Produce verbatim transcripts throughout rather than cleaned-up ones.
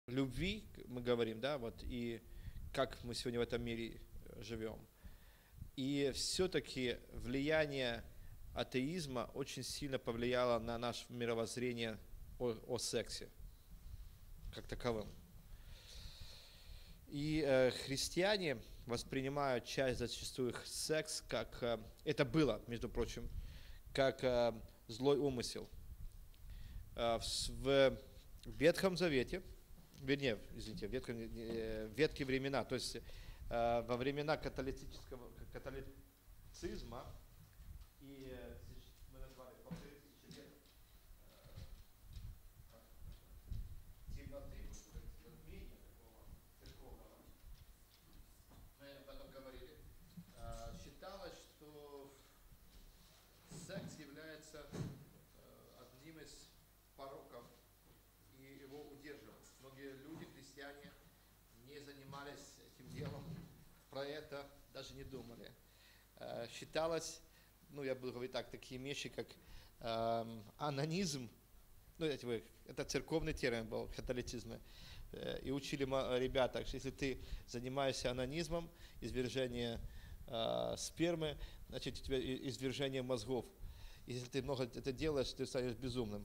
любви мы говорим, да, вот, и как мы сегодня в этом мире живем. И все-таки влияние атеизма очень сильно повлияло на наше мировоззрение о, о сексе как таковым. И э, христиане воспринимают часть зачастую секс как, э, это было, между прочим, как э, злой умысел. Э, в, в Ветхом Завете, вернее, извините, в ветхом, э, ветхие времена, то есть э, во времена католического, католицизма, и мы назвали полторы тысячи лет темноты, затмения такого церковного, мы об этом говорили, считалось, что секс является одним из пороков и его удерживал. Многие люди, христиане, не занимались этим делом, про это даже не думали. Считалось, ну я буду говорить так, такие вещи, как э, анонизм, ну это, это церковный термин был в католицизме, и учили ребята, что если ты занимаешься анонизмом, извержение э, спермы, значит у тебя извержение мозгов. Если ты много это делаешь, ты станешь безумным.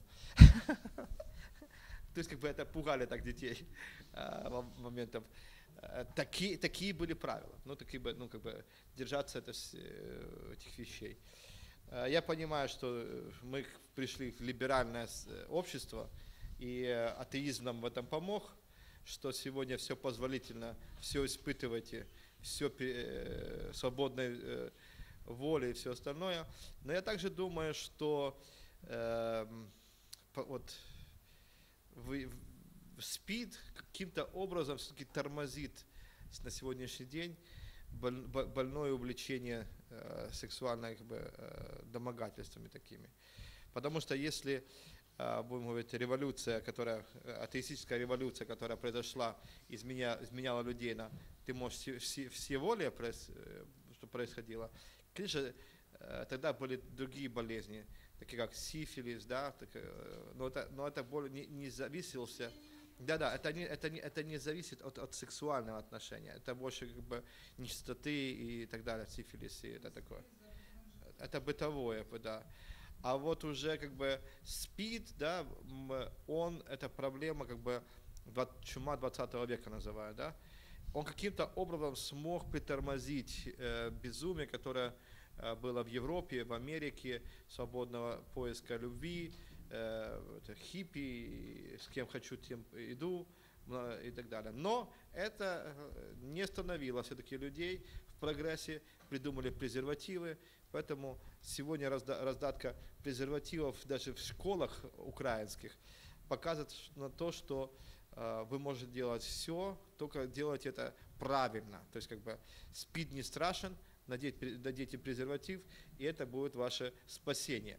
То есть как бы это пугали так детей моментом. Такие, такие были правила, ну, такие, ну, как бы, держаться это, этих вещей. Я понимаю, что мы пришли в либеральное общество, и атеизм нам в этом помог, что сегодня все позволительно, все испытывайте, все свободной воли и все остальное. Но я также думаю, что э, вот, вы, СПИД каким-то образом все-таки тормозит на сегодняшний день больное увлечение э, сексуальными как бы, э, домогательствами такими. Потому что если, э, будем говорить, революция, которая, атеистическая революция, которая произошла, изменя, изменяла людей на ты можешь все, все, все воли, что происходило, конечно, э, тогда были другие болезни, такие как сифилис, да, так, э, но, это, но это боль не, не зависела. Да-да, это не, это, не, это не зависит от, от сексуального отношения, это больше как бы нечистоты и так далее, сифилис и это такое. Это бытовое, да. А вот уже как бы СПИД, да, он, это проблема как бы чума двадцатого века называют, да. Он каким-то образом смог притормозить э, безумие, которое э, было в Европе, в Америке, свободного поиска любви, э, хиппи, с кем хочу, тем иду и так далее. Но это не остановило все-таки людей в прогрессе, придумали презервативы, поэтому сегодня разда- раздатка презервативов даже в школах украинских показывает на то, что вы можете делать все, только делать это правильно. То есть как бы СПИД не страшен, надеть, надейте презерватив, и это будет ваше спасение.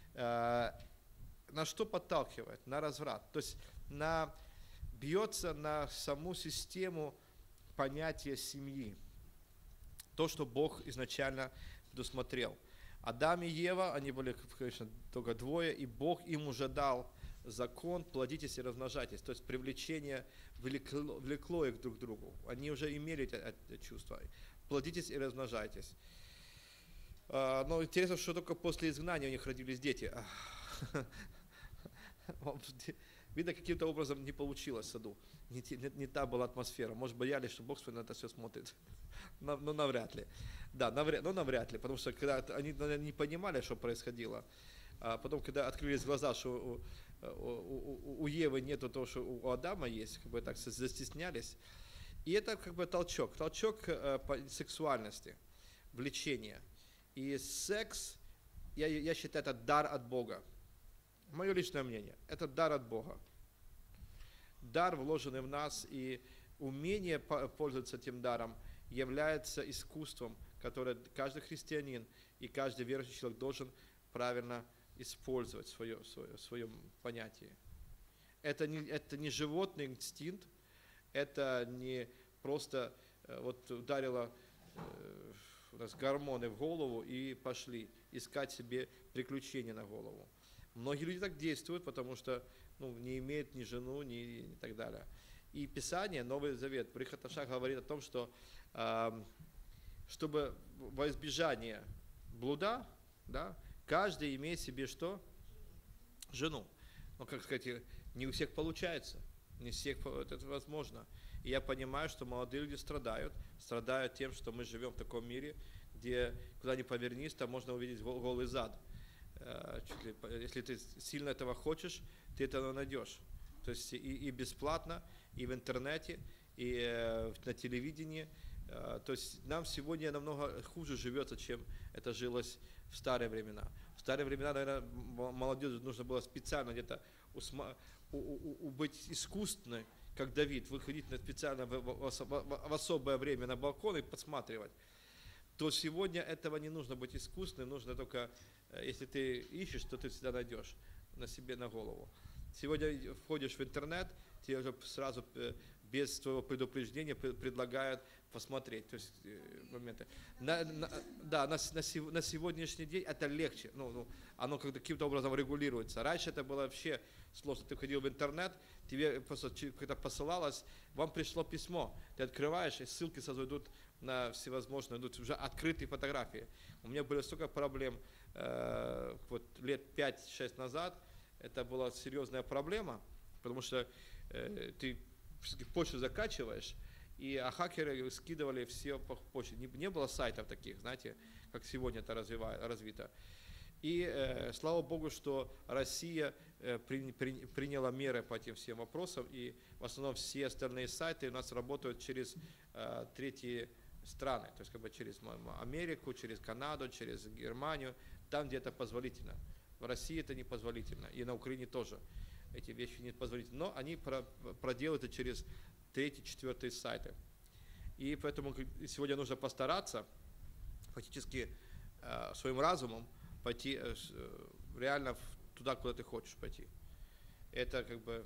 На что подталкивает? На разврат. То есть на, бьется на саму систему понятия семьи. То, что Бог изначально предусмотрел. Адам и Ева, они были, конечно, только двое, и Бог им уже дал закон, плодитесь и размножайтесь. То есть привлечение влекло, влекло их друг к другу. Они уже имели это, это чувство. Плодитесь и размножайтесь. Но интересно, что только после изгнания у них родились дети. Видно, каким-то образом не получилось в саду. Не, не, не та была атмосфера. Может, боялись, что Бог на это все смотрит. Но, но навряд ли. Да, навряд, но навряд ли. Потому что когда они не понимали, что происходило. А потом, когда открылись глаза, что у, у, у Евы нету того, что у Адама есть, как бы так застеснялись. И это как бы толчок. Толчок сексуальности, влечения. И секс, я, я считаю, это дар от Бога. Мое личное мнение, это дар от Бога. Дар, вложенный в нас, и умение пользоваться этим даром является искусством, которое каждый христианин и каждый верующий человек должен правильно использовать в свое, в свое, в своем понятии. Это не, это не животный инстинкт, это не просто вот ударило э, у нас гормоны в голову и пошли искать себе приключения на голову. Многие люди так действуют, потому что ну, не имеют ни жену, ни и так далее. И Писание, Новый Завет, при Хаташах говорит о том, что э, чтобы во избежание блуда, да, каждый имеет себе что? Жену. Ну, как сказать, не у всех получается, не у всех это возможно. И я понимаю, что молодые люди страдают, страдают тем, что мы живем в таком мире, где куда ни повернись, там можно увидеть голый зад. Если ты сильно этого хочешь, ты это найдешь. То есть и, и бесплатно, и в интернете, и э, на телевидении. Э, то есть нам сегодня намного хуже живется, чем это жилось в старые времена. В старые времена, наверное, молодежи нужно было специально где-то усма, у, у, у, быть искусственной, как Давид, выходить на специально в, в, в, в особое время на балкон и подсматривать. То сегодня этого не нужно быть искусственным, нужно только, если ты ищешь, то ты всегда найдешь на себе, на голову. Сегодня входишь в интернет, тебе уже сразу без твоего предупреждения предлагают посмотреть, то есть моменты. На, на, да, на, на, на сегодняшний день это легче, ну, ну, оно каким-то образом регулируется. Раньше это было вообще сложно. Ты входил в интернет, тебе просто когда посылалось, вам пришло письмо, ты открываешь, и ссылки сразу идут на всевозможные, идут уже открытые фотографии. У меня было столько проблем э, вот лет пять-шесть назад. Это была серьезная проблема, потому что э, ты почту закачиваешь, и а хакеры скидывали все по почте. Не, не было сайтов таких, знаете, как сегодня это развивает, развито. И э, слава Богу, что Россия э, при, при, приняла меры по этим всем вопросам, и в основном все остальные сайты у нас работают через э, третьи страны, то есть как бы через Америку, через Канаду, через Германию, там, где это позволительно. В России это непозволительно, и на Украине тоже эти вещи непозволительны, но они про, проделают это через третьи, четвертые сайты. И поэтому сегодня нужно постараться фактически э, своим разумом пойти э, реально туда, куда ты хочешь пойти. Это как бы,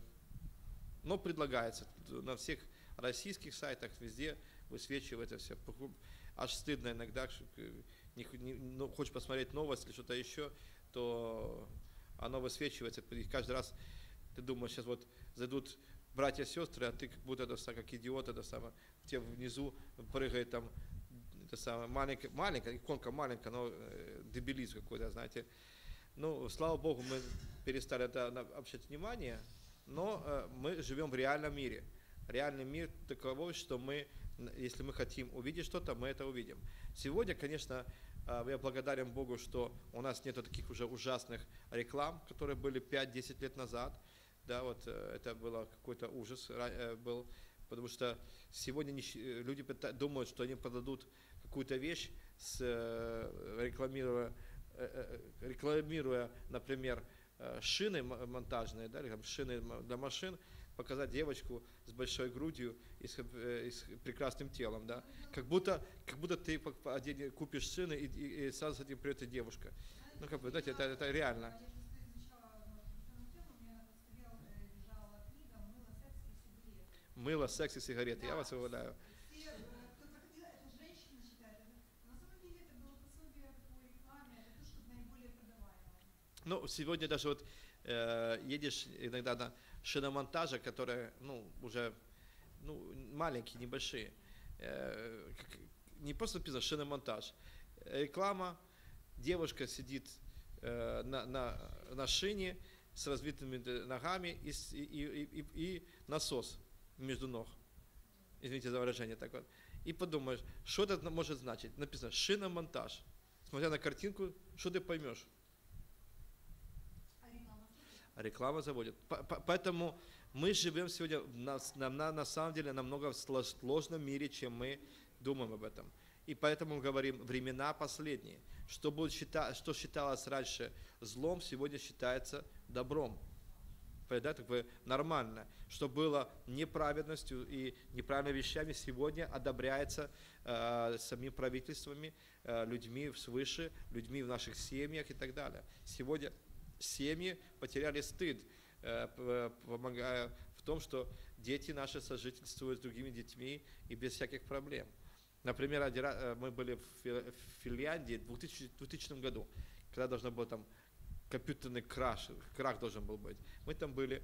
но предлагается на всех российских сайтах, везде высвечивается все. Аж стыдно иногда, не, не, ну, хочешь посмотреть новость или что-то еще, то оно высвечивается, и каждый раз ты думаешь, сейчас вот зайдут братья и сестры, а ты как будто это, как идиот, это самое, тебе внизу прыгает там, это самое, маленькая, маленькая, иконка маленькая, но э, дебилизм какой-то, знаете. Ну, слава Богу, мы перестали это обращать внимание, но э, мы живем в реальном мире. Реальный мир таковой, что мы, если мы хотим увидеть что-то, мы это увидим. Сегодня, конечно, я благодарен Богу, что у нас нет таких уже ужасных реклам, которые были пять-десять лет назад. Да, вот это было какой-то ужас был, потому что сегодня люди думают, что они продадут какую-то вещь, с, рекламируя, рекламируя, например, шины монтажные, да, или шины для машин, показать девочку с большой грудью и с, и с прекрасным телом, да, как будто, как будто ты купишь шины и, и, и сразу с этим придет и девушка. Ну, как бы, знаете, это, это реально. Мыло, секс и сигареты. Я вас увольняю. Ну, сегодня даже вот э, едешь иногда на шиномонтаже, которые, ну, уже, ну, маленькие, небольшие. Э, как, не просто написано шиномонтаж. Реклама, девушка сидит э, на, на, на шине с развитыми ногами и, и, и, и, и насос между ног. Извините за выражение так вот. И подумаешь, что это может значить? Написано шиномонтаж. Смотря на картинку, что ты поймешь? Реклама заводит. Поэтому мы живем сегодня на, на, на самом деле намного в сложном мире, чем мы думаем об этом. И поэтому мы говорим, времена последние. Что, будет считать, что считалось раньше злом, сегодня считается добром. Да, так бы нормально. Что было неправедностью и неправильными вещами, сегодня одобряется э, самими правительствами, э, людьми свыше, людьми в наших семьях и так далее. Сегодня семьи потеряли стыд, э, помогая в том, что дети наши сожительствуют с другими детьми и без всяких проблем. Например, мы были в Финляндии в двухтысячном году, когда должно было там компьютерный краш, крах должен был быть. Мы там были,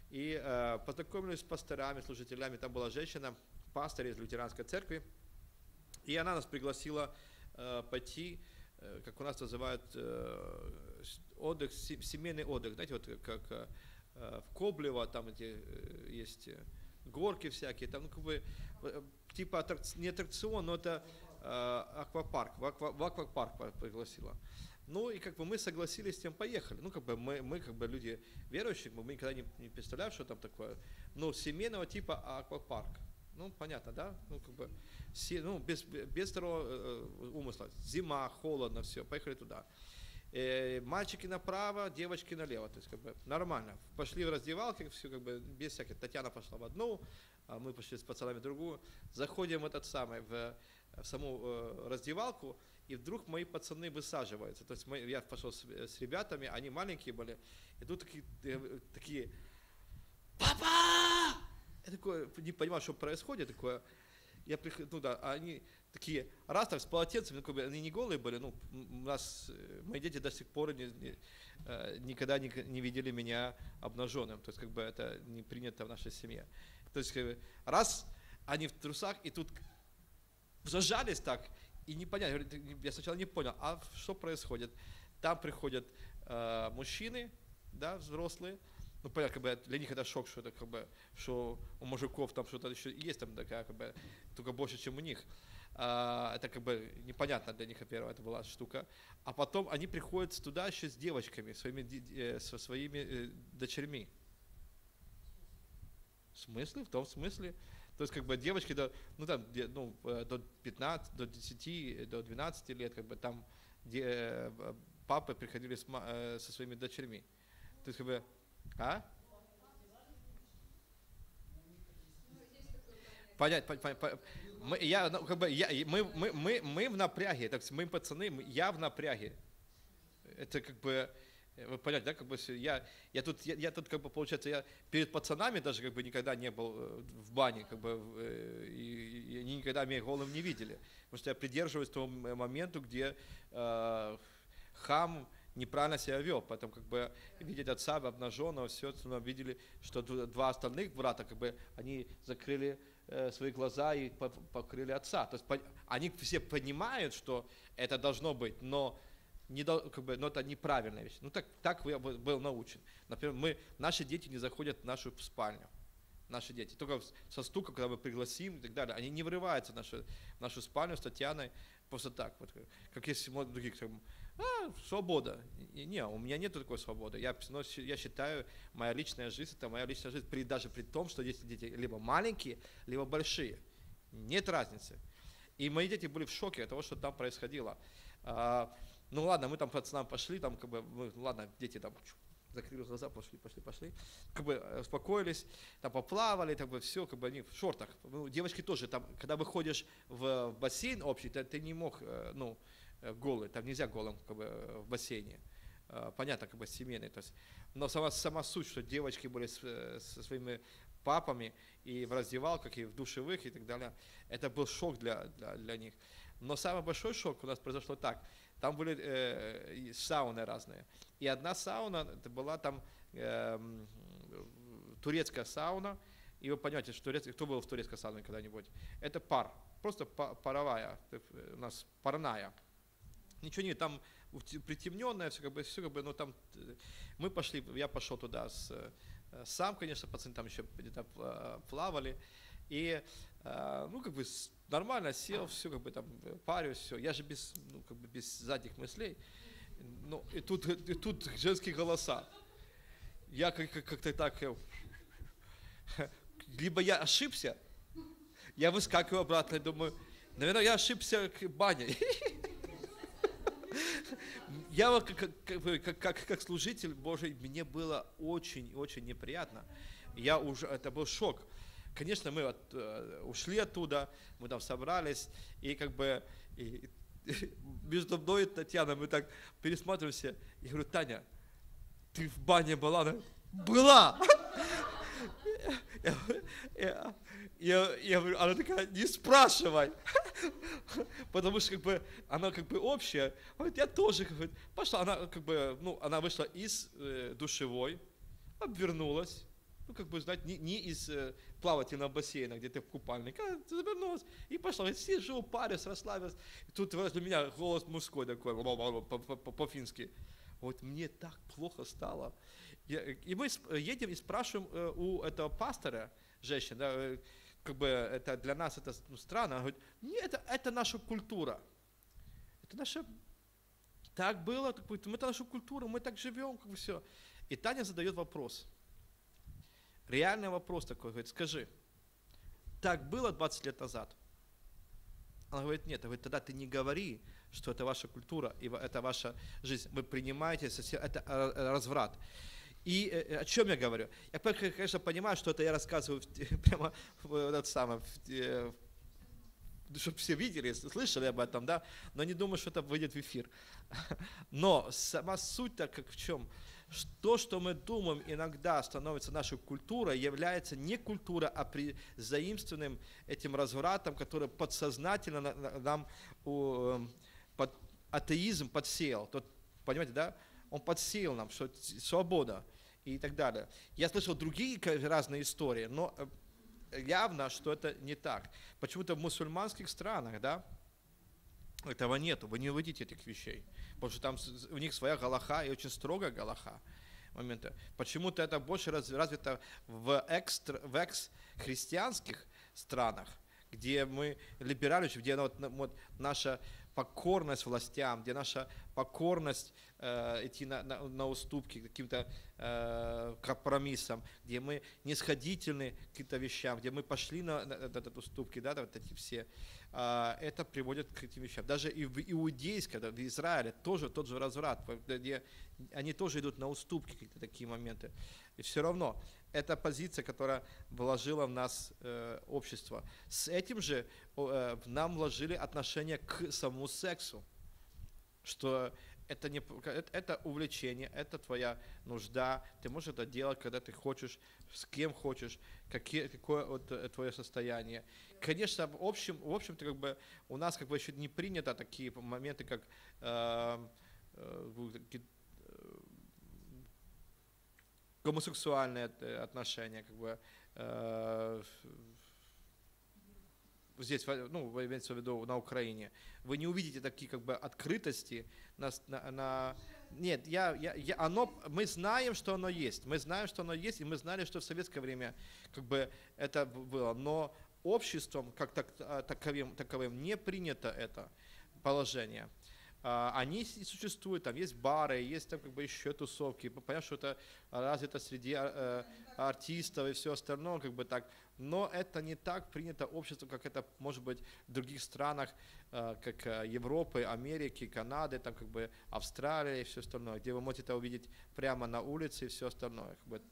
И э, познакомились с пасторами, служителями. Там была женщина, пастор из лютеранской церкви. И она нас пригласила э, пойти, э, как у нас называют, э, отдых, семейный отдых. Знаете, вот как э, в Коблево, там где э, есть горки всякие, там ну, как бы э, типа аттракцион, не аттракцион, но это э, аквапарк, в, аква, в аквапарк пригласила. Ну и как бы мы согласились с тем, поехали. Ну как бы мы, мы как бы люди верующие, мы никогда не, не представляем, что там такое. Ну семейного типа аквапарк. Ну понятно, да? Ну как бы ну, без, без второго э, умысла. Зима, холодно, все, поехали туда. Э, мальчики направо, девочки налево. То есть как бы нормально. Пошли в раздевалке, все как бы без всяких. Татьяна пошла в одну, а мы пошли с пацанами в другую. Заходим в этот самый, в, в саму э, раздевалку. И вдруг мои пацаны высаживаются. То есть мы, я пошел с, с ребятами, они маленькие были. И тут такие, такие папа! Я такой, не понимал, что происходит. Такое, я прихожу, ну да, они такие, раз так с полотенцами, ну, они не голые были, ну, у нас, мои дети до сих пор не, не, никогда не, не видели меня обнаженным. То есть как бы это не принято в нашей семье. То есть раз они в трусах, и тут зажались так, и непонятно, я сначала не понял, а что происходит? Там приходят э, мужчины, да, взрослые, ну понятно, как бы для них это шок, что это как бы, что у мужиков там что-то еще есть, там такая как бы, только больше, чем у них. А, это как бы непонятно для них, первая это была штука. А потом они приходят туда еще с девочками, своими, э, со своими э, дочерьми. В смысле? В том смысле. То есть, как бы, девочки до, ну, там, ну, до пятнадцати, до десяти, до двенадцати лет, как бы, там, где папы приходили с, со своими дочерьми. То есть, как бы, а? Понять, понять, понять. Мы, я, ну, как бы, я, мы, мы, мы, мы в напряге, так сказать, мы пацаны, мы, я в напряге. Это, как бы, вы понимаете, да, как бы я, я тут, я, я тут, как бы, получается, я перед пацанами даже, как бы, никогда не был в бане, как бы, и, и они никогда меня голым не видели, потому что я придерживаюсь тому моменту, где э, хам неправильно себя вел, поэтому, как бы, видеть отца обнаженного, все, мы видели, что два остальных брата, как бы, они закрыли э, свои глаза и покрыли отца, то есть они все понимают, что это должно быть, но Не, как бы, но это неправильная вещь. Ну так, так я был научен. Например, мы, наши дети не заходят в нашу спальню. Наши дети. Только со стука, когда мы пригласим и так далее. Они не врываются в нашу, в нашу спальню с Татьяной просто так. Вот, как есть у других, там, а, свобода. И, не, у меня нет такой свободы. Я, я считаю, моя личная жизнь, это моя личная жизнь, при, даже при том, что есть дети либо маленькие, либо большие. Нет разницы. И мои дети были в шоке от того, что там происходило. Ну ладно, мы там пацанам пошли, там как бы, мы, ну ладно, дети там закрыли глаза, пошли, пошли, пошли, как бы успокоились, там поплавали, так бы все, как бы они в шортах. Ну, девочки тоже, там, когда выходишь в бассейн общий, ты, ты не мог, ну, голый, там нельзя голым, как бы, в бассейне. Понятно, как бы семейный, то есть, но сама, сама суть, что девочки были с, со своими папами и в раздевалках, и в душевых, и так далее, это был шок для, для, для них. Но самый большой шок у нас произошло так. Там были э, сауны разные. И одна сауна, это была там э, турецкая сауна. И вы понимаете, что турец, кто был в турецкой сауне когда-нибудь? Это пар, просто паровая, у нас парная. Ничего нет, там притемненное, все как бы, все как бы, но там мы пошли, я пошел туда с, сам, конечно, пацаны там еще где-то плавали. И, ну, как бы, нормально сел, все, как бы, там, парю, все. Я же без, ну, как бы, без задних мыслей. Ну, и тут, и тут женские голоса. Я как- как-то так, либо я ошибся, я выскакиваю обратно и думаю, наверное, я ошибся к бане. Я как, как, как, как служитель Божий, мне было очень-очень неприятно. Я уже, это был шок. Конечно, мы от, ушли оттуда, мы там собрались, и как бы и, и, между мной и Татьяной мы так пересматриваемся. Я говорю, Таня, ты в бане была? Она, была! Я, я, я, я говорю, она такая, не спрашивай, потому что как бы она как бы общая. Говорит, я тоже, говорит, пошла. Она как бы, ну, она вышла из э, душевой, обвернулась, ну, как бы, знаете, не, не из э, плавательного бассейна, где ты в купальнике, а ты завернулась и пошла. Сижу, парюсь, расслабилась. И тут возле меня голос мужской такой, по-фински. Вот мне так плохо стало. И мы едем и спрашиваем у этого пастора, женщины, да, как бы это для нас это ну, странно. Она говорит, нет, это, это наша культура. Это наша... Так было, так, это наша культура, мы так живем, как бы все. И Таня задает вопрос. Реальный вопрос такой, говорит, скажи, так было двадцать лет назад? Она говорит, нет, она говорит, тогда ты не говори, что это ваша культура, и это ваша жизнь. Вы принимаете, это разврат. И о чем я говорю? Я, конечно, понимаю, что это я рассказываю прямо в этот самый, чтобы все видели, слышали об этом, да, но не думаю, что это выйдет в эфир. Но сама суть-то как в чем? То, что мы думаем, иногда становится нашей культурой, является не культура, а заимствованным этим развратом, который подсознательно нам под атеизм подсеял. Тот, понимаете, да? Он подсеял нам, что свобода и так далее. Я слышал другие разные истории, но явно, что это не так. Почему-то в мусульманских странах, да, этого нету, вы не увидите этих вещей, потому что там у них своя галаха и очень строгая галаха. Моменты. Почему-то это больше развито в, экстра, в экс-христианских странах, где мы либеральны, где вот, вот наша покорность властям, где наша покорность э, идти на, на, на уступки каким-то э, компромиссам, где мы нисходительны к каким-то вещам, где мы пошли на, на, на, на уступки, да, вот эти все, э, это приводит к этим вещам. Даже и в иудейском, в Израиле тоже тот же разврат, где они тоже идут на уступки, какие-то такие моменты. И все равно это позиция, которая вложила в нас э, общество. С этим же э, в нам вложили отношение к самому сексу, что это, не, это увлечение, это твоя нужда, ты можешь это делать, когда ты хочешь, с кем хочешь, какие, какое вот, твое состояние. Конечно, в общем, в общем-то, как бы, у нас как бы еще не принято такие моменты, как э, э, гомосексуальные отношения, как бы, э, здесь, ну, имеется в виду на Украине, вы не увидите такие как бы открытости на, на, на... нет, я, я, я, оно, мы знаем, что оно есть, мы знаем, что оно есть, и мы знали, что в советское время как бы это было, но обществом как так, таковым, таковым не принято это положение. Они существуют, там есть бары, есть там как бы еще тусовки, понятно, что это развито среди э, артистов и все остальное, как бы так, но это не так принято обществом, как это может быть в других странах, э, как Европы, Америки, Канады, там как бы Австралия и все остальное, где вы можете это увидеть прямо на улице и все остальное, как бы,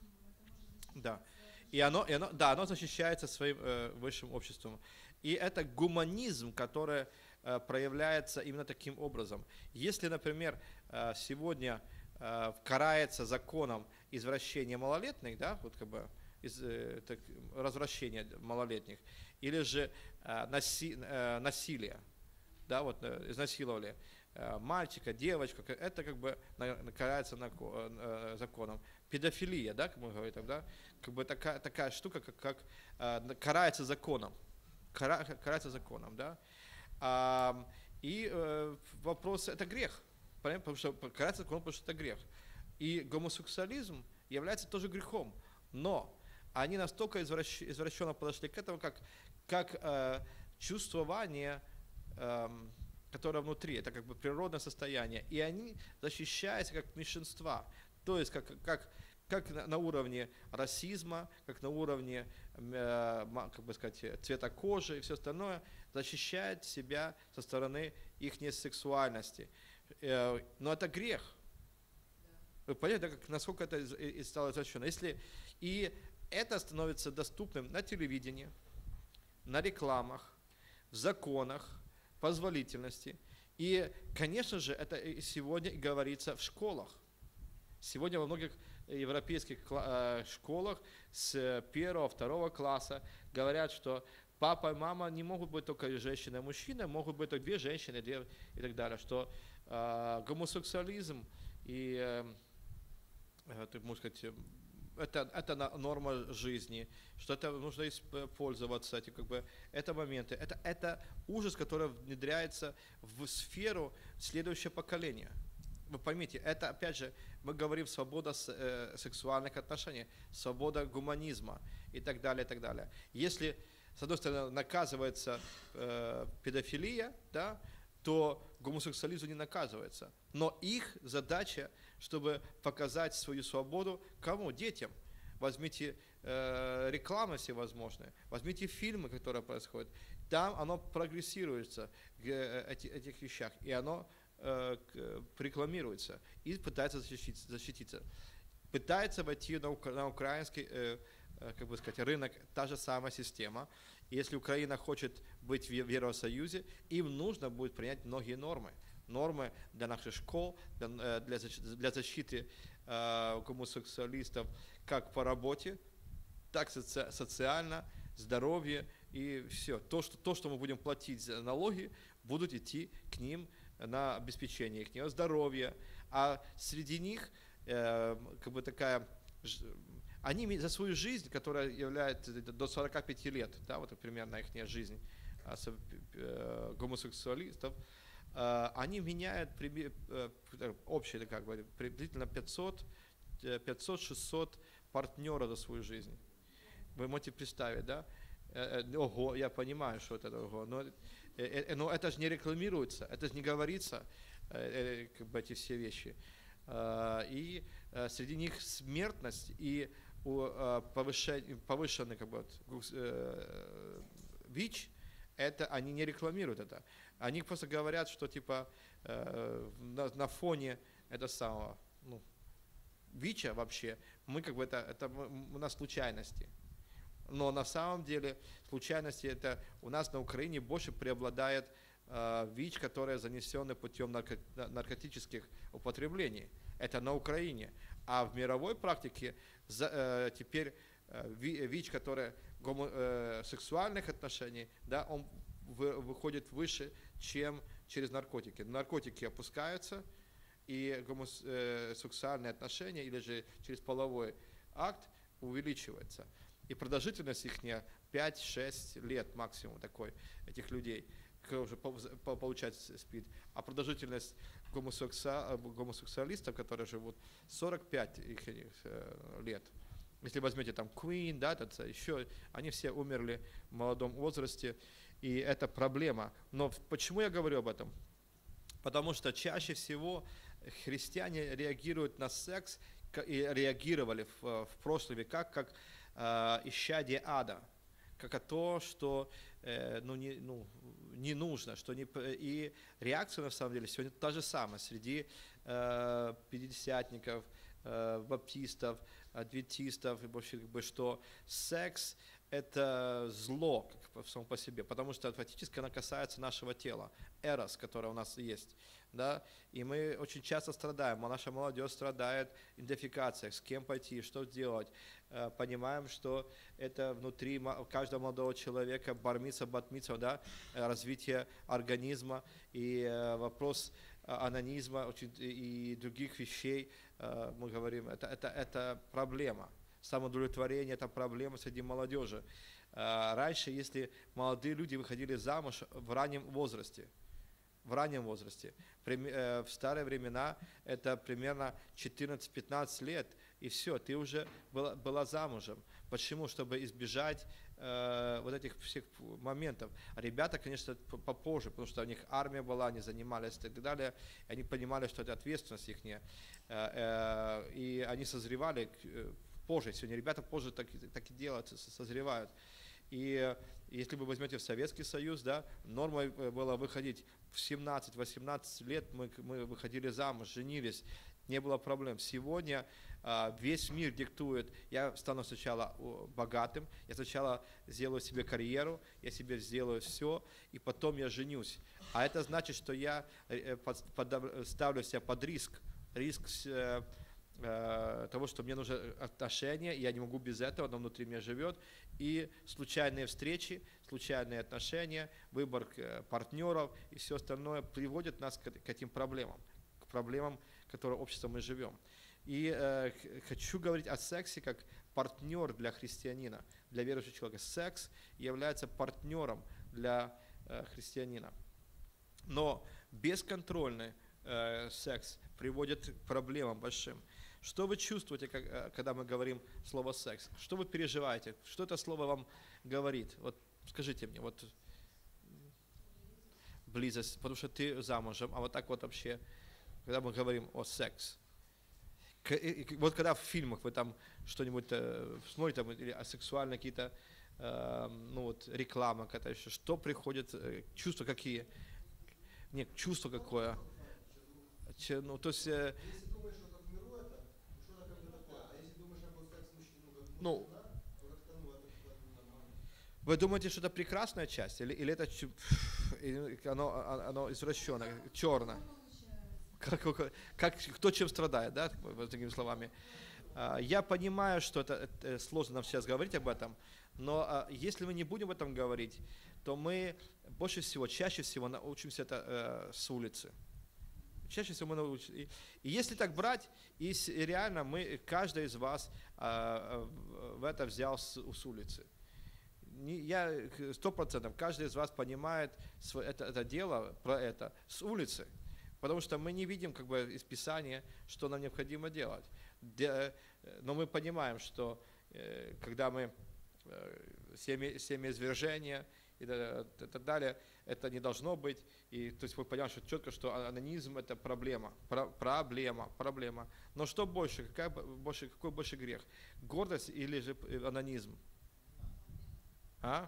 да. И оно, и оно, да, оно защищается своим э, высшим обществом. И это гуманизм, который э, проявляется именно таким образом. Если, например, э, сегодня э, карается законом извращение малолетних, да, вот как бы из, э, так, развращение малолетних, или же э, наси, э, насилие, да, вот э, изнасиловали э, мальчика, девочку, это как бы карается на, э, законом. Педофилия, да, как мы говорим, да, как бы такая, такая штука, как, как э, карается законом, кара, карается законом, да, а, и э, вопрос, это грех, потому что карается законом, потому что это грех, и гомосексуализм является тоже грехом, но они настолько извращ, извращенно подошли к этому, как, как э, чувствование, э, которое внутри, это как бы природное состояние, и они защищаются как меньшинства. То есть как, как, как на уровне расизма, как на уровне э, как бы сказать, цвета кожи и все остальное, защищает себя со стороны их сексуальности. Э, но это грех. Вы понимаете, да, как, насколько это и стало извращено. Если, и это становится доступным на телевидении, на рекламах, в законах, позволительности. И, конечно же, это сегодня и говорится в школах. Сегодня во многих европейских школах с первого, второго класса говорят, что папа и мама не могут быть только женщина и мужчина, могут быть только две женщины две, и так далее, что э, гомосексуализм и, э, так можно сказать, это, это норма жизни, что это нужно пользоваться, эти, как бы, это моменты. Это, это ужас, который внедряется в сферу следующего поколения. Вы поймите, это, опять же, мы говорим свобода э, сексуальных отношений, свобода гуманизма и так далее, и так далее. Если, с одной стороны, наказывается э, педофилия, да, то гомосексуализм не наказывается. Но их задача, чтобы показать свою свободу кому? Детям. Возьмите э, рекламы всевозможные, возьмите фильмы, которые происходят. Там оно прогрессируется, э, эти, этих вещах, и оно э, рекламируется и пытается защититься. защититься. Пытается войти на, на украинский э, как бы сказать, рынок, та же самая система. Если Украина хочет быть в Евросоюзе, им нужно будет принять многие нормы. Нормы для наших школ, для, для, для защиты э, гомосексуалистов как по работе, так соци, социально, здоровье и все. То что, то, что мы будем платить за налоги, будут идти к ним на обеспечение их здоровья. А среди них э, как бы такая... Они за свою жизнь, которая является до сорока пяти лет, да, вот примерно их жизнь гомосексуалистов, они меняют общее, как бы, приблизительно пятьсот-шестьсот партнеров за свою жизнь. Вы можете представить, да? Ого, я понимаю, что это ого, но, но это же не рекламируется, это же не говорится, как бы, эти все вещи. И среди них смертность и повышенный, повышенный как бы, ВИЧ, это они не рекламируют это. Они просто говорят, что типа на, на фоне этого самого, ну, ВИЧа вообще мы как бы это, это у нас случайности. Но на самом деле случайности это у нас на Украине больше преобладает э, ВИЧ, который занесен путем нарко, наркотических употреблений. Это на Украине. А в мировой практике за, э, теперь э, ВИЧ, который гомо, э, сексуальных отношений, да, он вы, выходит выше, чем через наркотики. Наркотики опускаются, и гомосексуальные отношения или же через половой акт увеличивается. И продолжительность их пять-шесть лет максимум такой, этих людей, кто уже получает СПИД. А продолжительность гомосексуалистов, которые живут сорок пять лет. Если возьмете там Queen, да, это еще, они все умерли в молодом возрасте, и это проблема. Но почему я говорю об этом? Потому что чаще всего христиане реагируют на секс и реагировали в, в прошлые века как э, исчадие ада, как то, что э, ну, не, ну, не нужно, что не, и реакция на самом деле сегодня та же самая среди э, пятидесятников, э, баптистов, адвентистов, и вообще, как бы, что секс это зло как, само по себе, потому что фактически оно касается нашего тела, эрос, которое у нас есть. Да? И мы очень часто страдаем, а наша молодежь страдает идентификацией, с кем пойти, что делать. Понимаем, что это внутри каждого молодого человека бармица, батмица, да? Развитие организма и вопрос анонизма и других вещей, мы говорим, это, это, это проблема. Самоудовлетворение – это проблема среди молодежи. Раньше, если молодые люди выходили замуж в раннем возрасте, в раннем возрасте. В старые времена это примерно четырнадцать-пятнадцать лет, и все, ты уже была, была замужем. Почему? Чтобы избежать э, вот этих всех моментов. А ребята, конечно, попозже, потому что у них армия была, они занимались и так далее, и они понимали, что это ответственность их, э, э, и они созревали позже. Сегодня ребята позже так, так и делают, созревают. И если вы возьмете в Советский Союз, да, нормой было выходить в семнадцать-восемнадцать лет, мы, мы выходили замуж, женились, не было проблем. Сегодня а, весь мир диктует, я стану сначала богатым, я сначала сделаю себе карьеру, я себе сделаю все, и потом я женюсь. А это значит, что я под, под, ставлю себя под риск, риск э, э, того, что мне нужны отношения, я не могу без этого, оно внутри меня живет. И случайные встречи, случайные отношения, выбор партнеров и все остальное приводит нас к, к этим проблемам, к проблемам, в которых обществом мы живем. И э, хочу говорить о сексе как партнер для христианина, для верующего человека. Секс является партнером для э, христианина. Но бесконтрольный э, секс приводит к проблемам большим. Что вы чувствуете, как, когда мы говорим слово секс? Что вы переживаете? Что это слово вам говорит? Вот скажите мне, вот близость, потому что ты замужем, а вот так вот вообще, когда мы говорим о секс. Вот когда в фильмах вы там что-нибудь э, смотрите, там, или асексуальные какие-то, э, ну вот реклама какая-то еще, что приходит, э, чувства какие? Нет, чувство какое? Че, ну, то есть... Э, если думаешь, что как в миру это, что это как бы такое, а если думаешь, как вот секс мужчина, ну, как ну, мужчина, то как-то, ну, это как-то нормально. Вы думаете, что это прекрасная часть, или, или это или оно, оно извращенное, черное? Как, как, кто чем страдает, да, такими словами. Я понимаю, что это, это сложно нам сейчас говорить об этом, но если мы не будем об этом говорить, то мы больше всего, чаще всего научимся это э, с улицы. Чаще всего мы научимся. И, и если так брать, и, и реально мы, каждый из вас э, в это взял с, с улицы. Не, я сто процентов, каждый из вас понимает это, это дело, про это, с улицы. Потому что мы не видим как бы из Писания, что нам необходимо делать. Но мы понимаем, что когда мы семяизвержения и так далее, это не должно быть. И, то есть мы понимаем что четко, что анонизм это проблема, про, проблема, проблема. Но что больше, какая больше, какой больше грех? Гордость или же анонизм? А?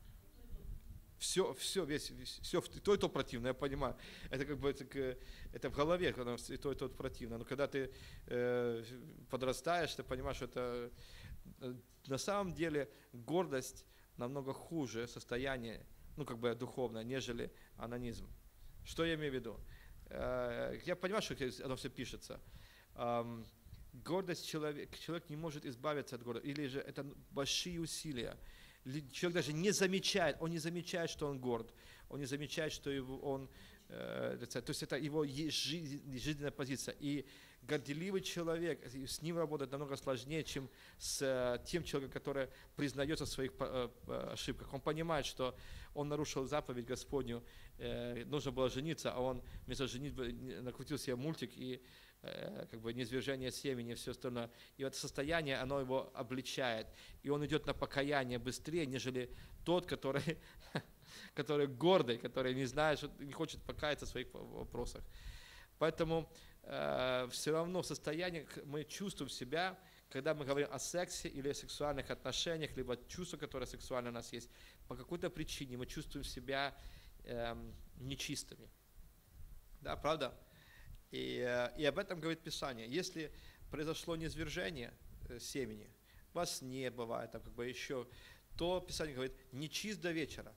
Все, все, весь, все, то и то противно, я понимаю. Это как бы это, это в голове, когда и то, и то противно. Но когда ты э, подрастаешь, ты понимаешь, что это на самом деле гордость намного хуже состояние, ну как бы духовное, нежели анонизм. Что я имею в виду? Э, я понимаю, что оно все пишется. Эм, гордость человек, человек не может избавиться от гордости, или же это большие усилия. Человек даже не замечает, он не замечает, что он горд, он не замечает, что его, он, э, то есть это его жизненная позиция. И горделивый человек, с ним работать намного сложнее, чем с тем человеком, который признается в своих ошибках. Он понимает, что он нарушил заповедь Господню, э, нужно было жениться, а он вместо женитьбы накрутил себе мультик и как бы низвержение семени и все остальное. И это состояние, оно его обличает. И он идет на покаяние быстрее, нежели тот, который, который гордый, который не знает, не хочет покаяться в своих вопросах. Поэтому э, все равно в состоянии мы чувствуем себя, когда мы говорим о сексе или о сексуальных отношениях, либо чувства, которые сексуально у нас есть, по какой-то причине мы чувствуем себя э, нечистыми. Да, правда? И, и об этом говорит Писание. Если произошло низвержение семени, во сне бывает, там как бы еще, то Писание говорит, не чист до вечера.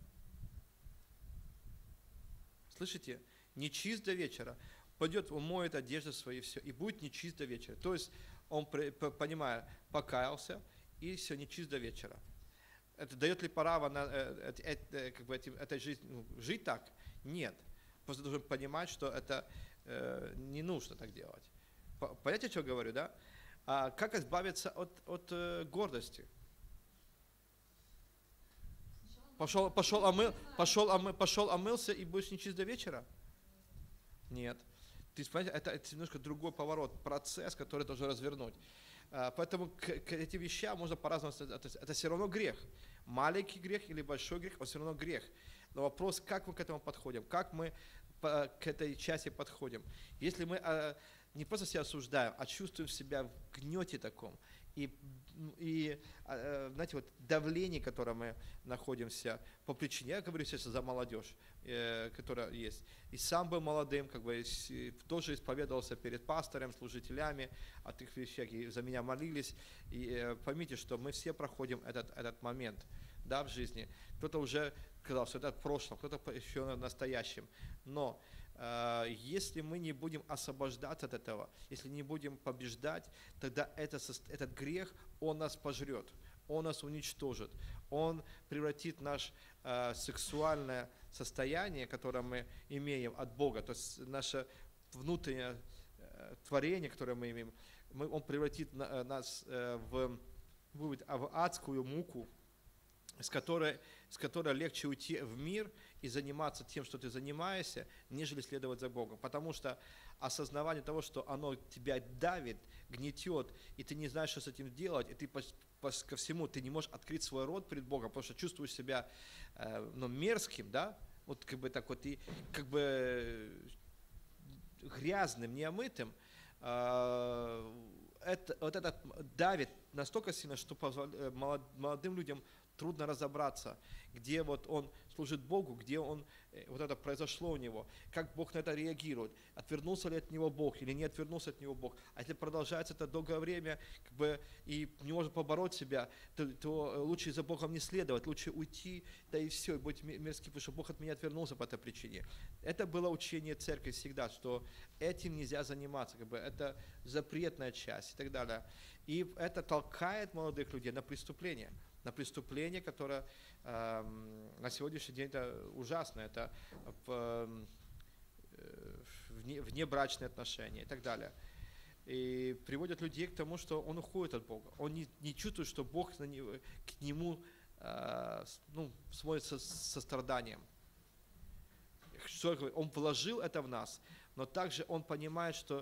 Слышите? Не чист до вечера. Пойдет, умоет одежды свои, все, и будет не чист до вечера. То есть он, понимая, покаялся, и все, не чист до вечера. Это дает ли право на это, как бы, этой жизни, ну, жить так? Нет. Просто должен понимать, что это э, не нужно так делать. Понятно, что я говорю, да? А как избавиться от, от э, гордости? Пошел, пошел, омыл, пошел, омыл, пошел, омылся и будешь не чист до вечера? Нет. Ты понимаете, это, это немножко другой поворот, процесс, который должен развернуть. А, поэтому к, к этим вещам можно по-разному, это, это все равно грех. Маленький грех или большой грех, он все равно грех. Но вопрос, как мы к этому подходим, как мы по, к этой части подходим. Если мы а, не просто себя осуждаем, а чувствуем себя в гнете таком, и, и а, знаете, вот давление, которое мы находимся по причине, я говорю сейчас за молодежь, э, которая есть, и сам был молодым, как бы тоже исповедовался перед пастором, служителями о тех вещах, и за меня молились, и э, поймите, что мы все проходим этот, этот момент, да, в жизни. Кто-то уже сказал, что это в прошлом, кто-то еще в настоящем. Но э, если мы не будем освобождаться от этого, если не будем побеждать, тогда это, этот грех, он нас пожрет, он нас уничтожит, он превратит наше э, сексуальное состояние, которое мы имеем от Бога, то есть наше внутреннее э, творение, которое мы имеем, мы, он превратит на, нас э, в, в адскую муку, с которой, с которой легче уйти в мир и заниматься тем, что ты занимаешься, нежели следовать за Богом. Потому что осознавание того, что оно тебя давит, гнетет, и ты не знаешь, что с этим делать, и ты по, по, ко всему, ты не можешь открыть свой рот перед Богом, потому что чувствуешь себя э, ну, мерзким, да, вот как бы так вот, и как бы грязным, неомытым, э, это, вот это давит настолько сильно, что позволяет молодым людям трудно разобраться, где вот он служит Богу, где он, вот это произошло у него, как Бог на это реагирует, отвернулся ли от него Бог или не отвернулся от него Бог. А если продолжается это долгое время, как бы, и не может побороть себя, то, то лучше за Богом не следовать, лучше уйти, да и все, и быть мерзким, потому что Бог от меня отвернулся по этой причине. Это было учение церкви всегда, что этим нельзя заниматься, как бы, это запретная часть и так далее. И это толкает молодых людей на преступление. На преступление, которое э, на сегодняшний день это ужасно, это э, вне, внебрачные отношения и так далее. И приводят людей к тому, что он уходит от Бога. Он не, не чувствует, что Бог на него, к нему э, ну, смотрится с состраданием. Что, он вложил это в нас, но также он понимает, что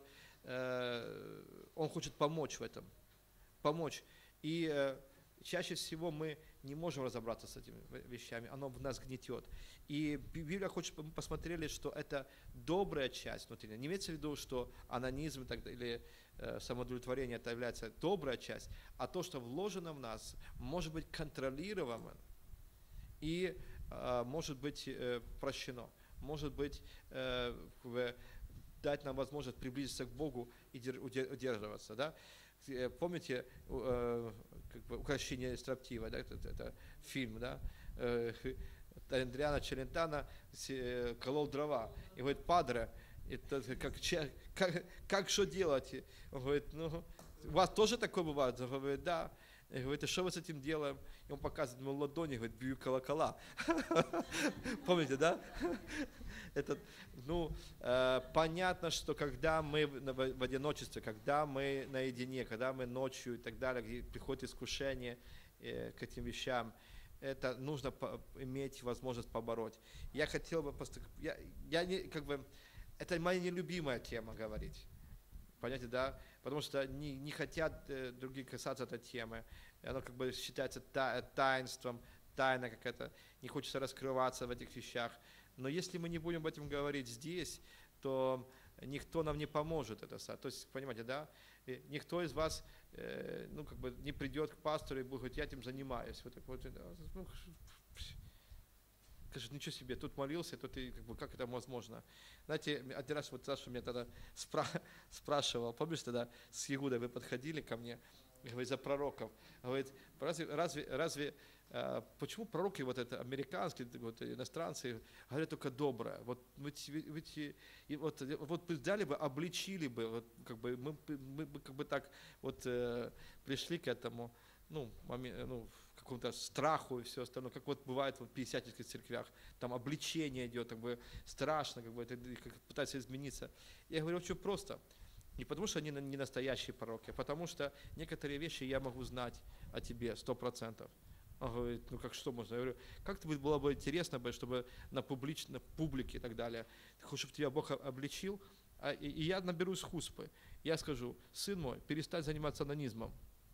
э, он хочет помочь в этом. Помочь. И э, чаще всего мы не можем разобраться с этими вещами, оно в нас гнетет. И Библия хочет, чтобы мы посмотрели, что это добрая часть внутри. Не имеется в виду, что анонизм или э, самоудовлетворение это является добрая часть, а то, что вложено в нас, может быть контролируемо и э, может быть э, прощено, может быть э, дать нам возможность приблизиться к Богу и удерживаться. Да? Помните э, как бы «Укрощение строптивой», да? это, это фильм, да? э, Адриано Челентано колол дрова и говорит: «Падре, это как, как, как что делать?» Он говорит: «Ну, у вас тоже такое бывает?» Он говорит: «Да». И говорит: «А что вы с этим делаем?» И он показывает ему ладони, говорит: «Бью колокола». Помните, да? Это, ну, э, понятно, что когда мы в, в одиночестве, когда мы наедине, когда мы ночью и так далее, где приходит искушение э, к этим вещам, это нужно по, иметь возможность побороть. Я хотел бы просто, я, я не, как бы, это моя нелюбимая тема говорить. Понимаете, да? Потому что не, не хотят э, другие касаться этой темы. Оно как бы считается та, таинством, тайна какая-то, не хочется раскрываться в этих вещах. Но если мы не будем об этом говорить здесь, то никто нам не поможет это. То есть, понимаете, да? И никто из вас э, ну, как бы не придет к пастору и будет говорить: «Я этим занимаюсь». Вот так вот, ну, скажет: «Ничего себе, тут молился, тут и как бы как это возможно?» Знаете, один раз вот Саша меня тогда спра- спрашивал, помнишь, тогда с Иудой вы подходили ко мне, говорит, за пророков, говорит: разве, разве, разве э, почему пророки вот это американские, вот, иностранцы говорят только доброе? Вот вы, вы, и вот, вот взяли бы, обличили бы, вот, как бы, мы, мы бы как бы так вот э, пришли к этому, ну, момент, ну, какому-то страху и все остальное, как вот бывает вот в пятидесятнических церквях, там обличение идет, как бы страшно, как бы это как пытается измениться. Я говорю: очень просто. Не потому, что они не настоящие пророки, а потому что некоторые вещи я могу знать о тебе сто процентов. Он говорит: ну как что можно? Я говорю: как-то было бы интересно, чтобы на публичной публике и так далее, ты хочешь, чтобы тебя Бог обличил, а, и, и я наберусь хуспы. Я скажу: сын мой, перестань заниматься анонизмом.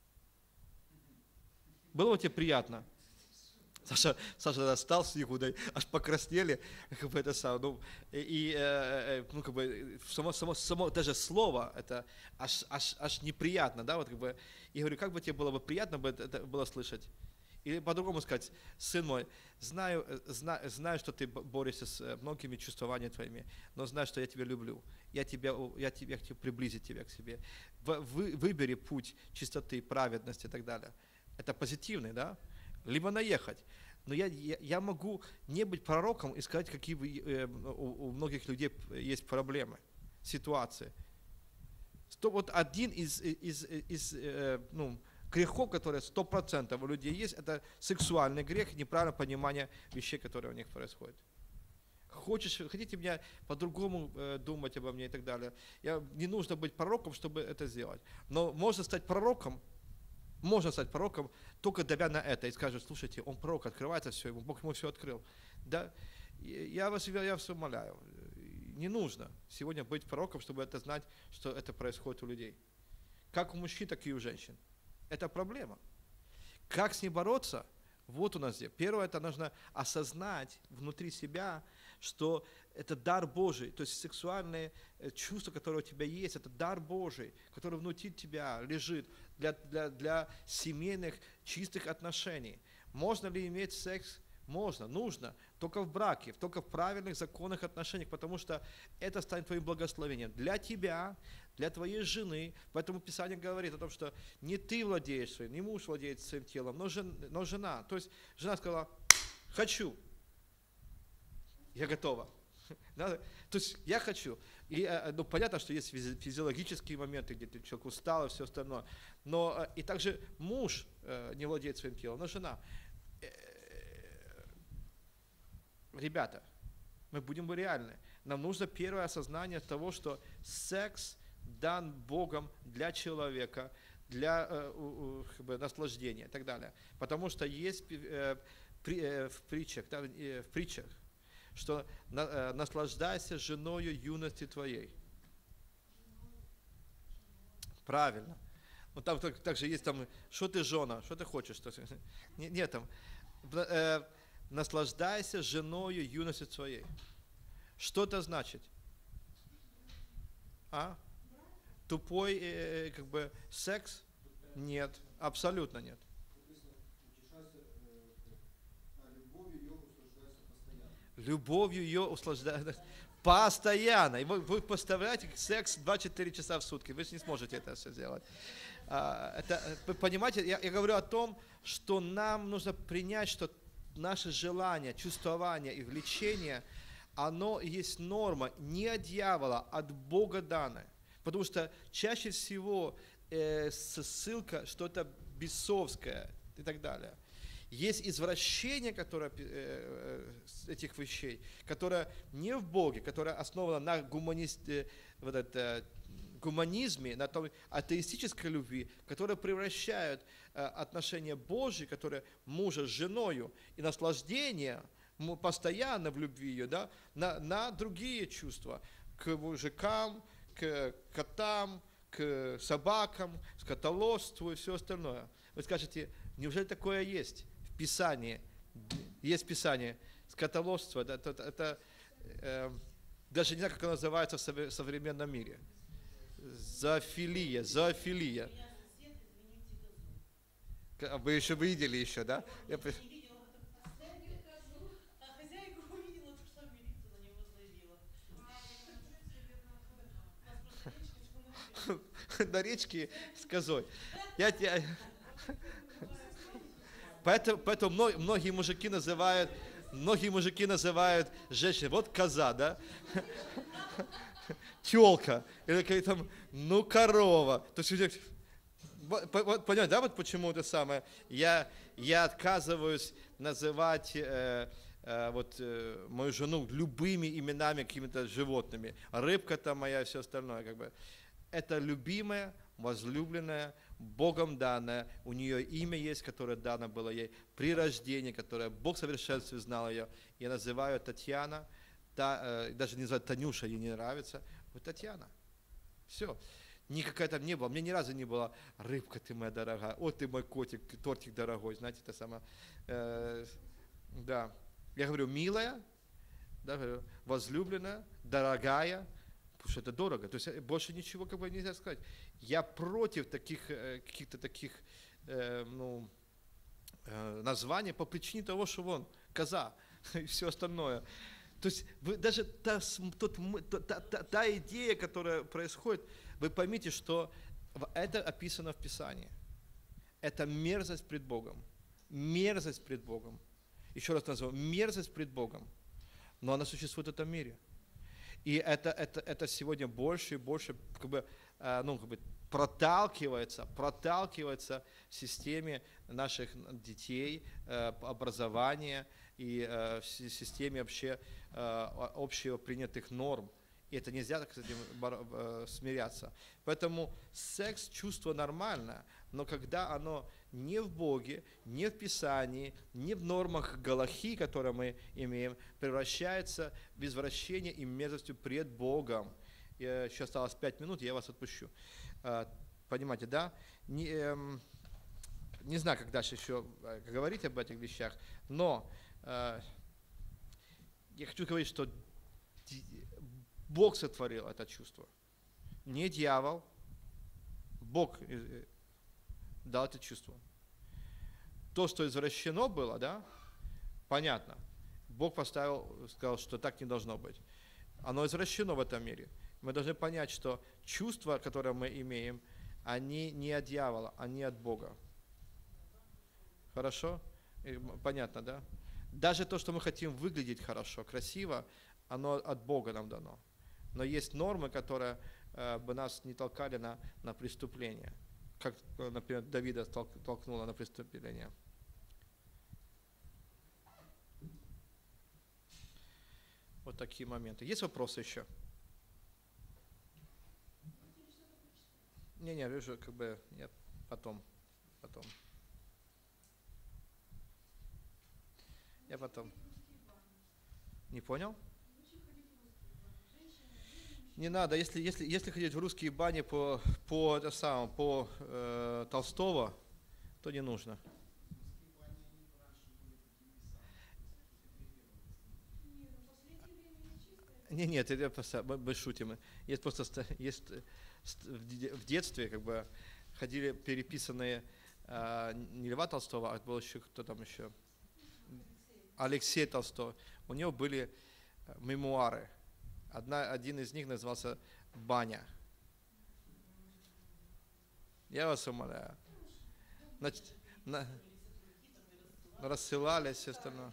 Было бы тебе приятно? Саша, Саша тогда стал с Иудой, аж покраснели, как бы это самое, ну, и, э, ну, как бы, само, само, само даже слово, это аж, аж, аж неприятно, да, вот как бы, и говорю: как бы тебе было бы приятно бы это было слышать? Или по-другому сказать: сын мой, знаю, знаю, знаю, что ты борешься с многими чувствованиями твоими, но знаю, что я тебя люблю, я, тебя, я, тебя, я хочу приблизить тебя к себе, Вы, выбери путь чистоты, праведности и так далее. Это позитивный, да? Либо наехать. Но я, я, я могу не быть пророком и сказать, какие э, у, у многих людей есть проблемы, ситуации. Сто, вот один из, из, из э, ну, грехов, которые сто процентов у людей есть, это сексуальный грех, неправильное понимание вещей, которые у них происходят. Хочешь, хотите меня по-другому э, думать обо мне и так далее. Я, не нужно быть пророком, чтобы это сделать. Но можно стать пророком, можно стать пророком, только давя на это. И скажешь, слушайте, он пророк, открывается все, ему Бог ему все открыл. Да? Я вас, я вас умоляю, не нужно сегодня быть пророком, чтобы это знать, что это происходит у людей. Как у мужчин, так и у женщин. Это проблема. Как с ней бороться? Вот у нас здесь. Первое, это нужно осознать внутри себя, что это дар Божий, то есть сексуальные чувства, которые у тебя есть, это дар Божий, который внутри тебя лежит для, для, для семейных чистых отношений. Можно ли иметь секс? Можно, нужно, только в браке, только в правильных законных отношениях, потому что это станет твоим благословением для тебя, для твоей жены. Поэтому Писание говорит о том, что не ты владеешь своим, не муж владеет своим телом, но, жен, но жена. То есть жена сказала, хочу, я готова. То есть я хочу. И, ну, понятно, что есть физиологические моменты, где человек устал и все остальное. Но и также муж не владеет своим телом, но жена. Ребята, мы будем реальны. Нам нужно первое осознание того, что секс дан Богом для человека, для э, как бы, наслаждения и так далее. Потому что есть э, при, э, в, притчах, да, э, в притчах, что на, э, наслаждайся женою юности твоей. Правильно. Ну, там так, также есть там, что ты жена, что ты хочешь. Что, нет, нет, там, э, наслаждайся женою юности своей. Что это значит? А? Тупой э, как бы секс? Нет, абсолютно нет. Любовью ее услаждается постоянно. И вы, вы поставляете секс двадцать четыре часа в сутки. Вы же не сможете это все сделать. А, это, вы понимаете, я, я говорю о том, что нам нужно принять, что наше желание, чувствование и влечение, оно есть норма не от дьявола, от Бога данное. Потому что чаще всего э, ссылка что-то бесовское и так далее. Есть извращение, которое, э, этих вещей, которое не в Боге, которое основано на гуманист, э, вот это, гуманизме, на том атеистической любви, которые превращают э, отношения Божьи, которые мужа с женою, и наслаждение постоянно в любви ее, да, на, на другие чувства, к мужикам, к котам, к собакам, скотоловству и все остальное. Вы скажете, неужели такое есть в Писании? Есть Писание. Скотоловство, это, это, это э, даже не знаю, как оно называется в современном мире. Зоофилия, зоофилия. Вы еще видели еще, да? Я... На речке с козой. Я, я... Поэтому, поэтому многие мужики называют, многие мужики называют женщин, вот коза, да? Тёлка. Или какая-то, ну, корова. То есть, понимаете, да, вот почему это самое? Я, я отказываюсь называть э, э, вот, э, мою жену любыми именами, какими-то животными. Рыбка-то моя и все остальное, как бы. Это любимая, возлюбленная, Богом данная. У нее имя есть, которое дано было ей при рождении, которое Бог в совершенстве знал ее. Я называю Татьяна, та, э, даже не называю Танюша, ей не нравится. Вот Татьяна. Все. Никакая там не было. Мне ни разу не было, рыбка ты моя дорогая, о ты мой котик, тортик дорогой. Знаете, это самое. Э, да. Я говорю, милая, да, говорю, возлюбленная, дорогая. Потому что это дорого. То есть больше ничего как бы нельзя сказать. Я против таких каких-то таких э, ну, э, названий по причине того, что вон коза и все остальное. То есть вы, даже та, тот, та, та, та идея, которая происходит, вы поймите, что это описано в Писании. Это мерзость пред Богом. Мерзость пред Богом. Еще раз назову, мерзость пред Богом. Но она существует в этом мире. И это, это, это сегодня больше и больше как бы, ну, как бы проталкивается, проталкивается в системе наших детей, образования. и э, в системе вообще э, общепринятых норм. И это нельзя так с этим э, смиряться. Поэтому секс – чувство нормальное, но когда оно не в Боге, не в Писании, не в нормах галахи, которые мы имеем, превращается в извращение и мерзостью пред Богом. И, э, еще осталось пять минут, я вас отпущу. Э, понимаете, да? Не, э, не знаю, как дальше еще говорить об этих вещах, но э, я хочу говорить, что Бог сотворил это чувство. Не дьявол, Бог дал это чувство. То, что извращено было, да, понятно. Бог поставил, сказал, что так не должно быть. Оно извращено в этом мире. Мы должны понять, что чувства, которые мы имеем, они не от дьявола, они от Бога. Хорошо? Понятно, да? Даже то, что мы хотим выглядеть хорошо, красиво, оно от Бога нам дано. Но есть нормы, которые э, бы нас не толкали на, на преступление. Как, например, Давида толк, толкнуло на преступление. Вот такие моменты. Есть вопросы еще? Не-не, вижу, как бы, я потом, потом. Я потом. Не понял? Не надо, если, если, если ходить в русские бани по, по, это самое, по э, Толстого, то не нужно. Не, нет, это просто, мы шутим. Есть просто, есть в детстве как бы ходили переписанные э, не Льва Толстого, а был еще кто там еще? Алексей Толстой. У него были мемуары. Одна, один из них назывался «Баня». Я вас умоляю. Значит, на, рассылали все остальное.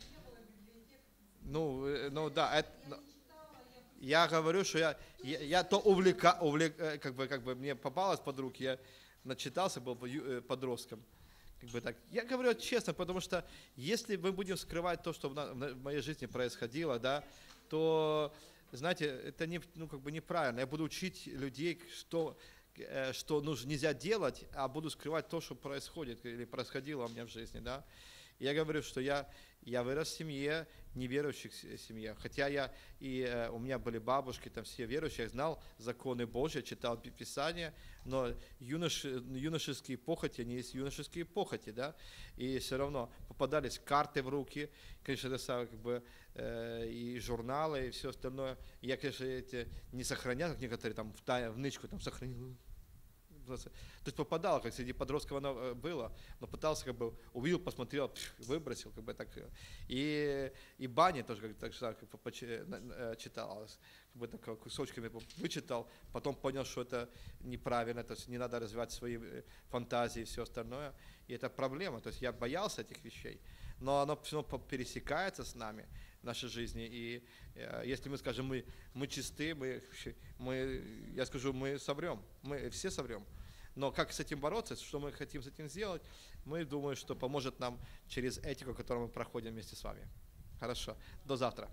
Ну, ну да, это, ну, я говорю, что я, я, я то увлека, увлек, как бы, как бы мне попалось под руки, я начитался, был подростком. Как бы так. Я говорю честно, потому что если мы будем скрывать то, что в моей жизни происходило, да, то, знаете, это не, ну, как бы неправильно. Я буду учить людей, что, что нужно, нельзя делать, а буду скрывать то, что происходит или происходило у меня в жизни. Да. Я говорю, что я, я вырос в семье, неверующих семье. Хотя я, и э, у меня были бабушки, там все верующие, я знал законы Божьи, читал Писание, но юнош, юношеские похоти, они есть юношеские похоти, да, и все равно попадались карты в руки, конечно, это самое, как бы, э, и журналы, и все остальное. Я, конечно, эти не сохранял, как некоторые там в, тай, в нычку там сохранил. То есть попадало, как среди подростков оно было, но пытался, как бы, увидел, посмотрел, выбросил, как бы так. И, и бани тоже как, так, так читалось, как бы так кусочками вычитал, потом понял, что это неправильно, то есть не надо развивать свои фантазии и все остальное. И это проблема, то есть я боялся этих вещей, но оно все равно пересекается с нами в нашей жизни. И э, если мы скажем, мы, мы чисты, мы, мы, я скажу, мы соврем, мы все соврем. Но как с этим бороться, что мы хотим с этим сделать, мы думаем, что поможет нам через этику, которую мы проходим вместе с вами. Хорошо, до завтра.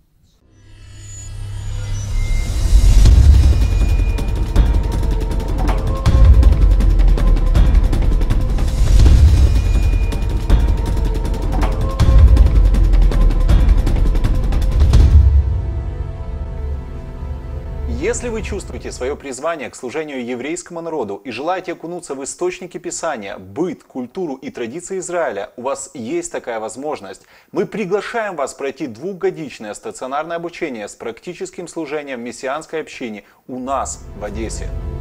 Если вы чувствуете свое призвание к служению еврейскому народу и желаете окунуться в источники Писания, быт, культуру и традиции Израиля, у вас есть такая возможность. Мы приглашаем вас пройти двухгодичное стационарное обучение с практическим служением в мессианской общине у нас в Одессе.